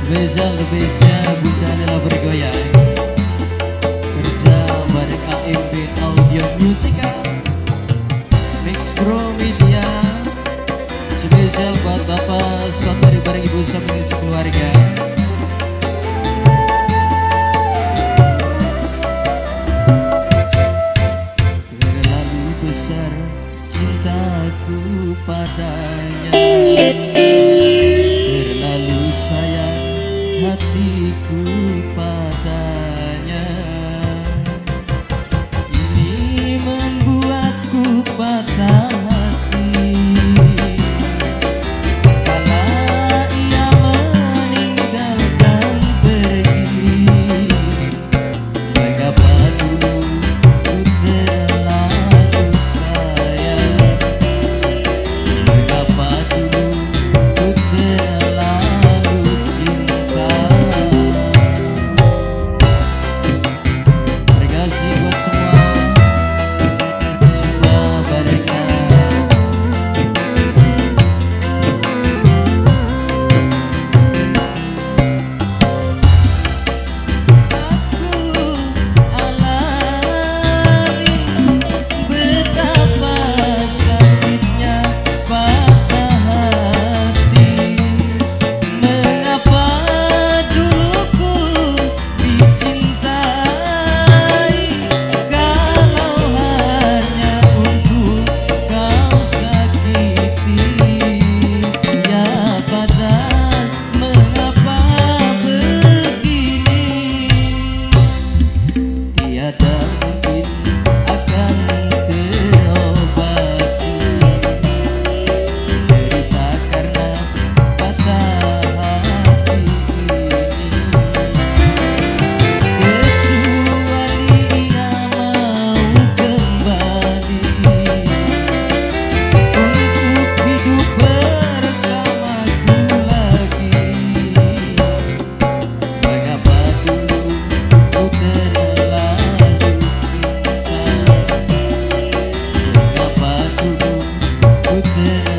Spesial Bunda Nela bergoyang kerja bareng AMB Audio Musika Mixpro Media. Spesial buat Bapak Saudari bareng Ibu sampai sekeluarga. Terlalu besar cintaku padanya, terlalu sayang hatiku padanya. Ini membuatku patah hati kala ia meninggalkan pergi. Mengapa dulu ku terlalu sayang, mengapa dulu ku terlalu cinta. Terima kasih buat semua. Jumpa mereka. Aku alami betapa sakitnya patah hati. Mengapa dulu ku dicintai kalau hanya untuk kau sakiti. Ya padahal mengapa begini, tiada mungkin akan terobati derita karena patah hati ini. Kecuali ia mau kembali untuk hidup bersamaku lagi. Mengapa dulu ku terlalu cinta, mengapa dulu ku terlalu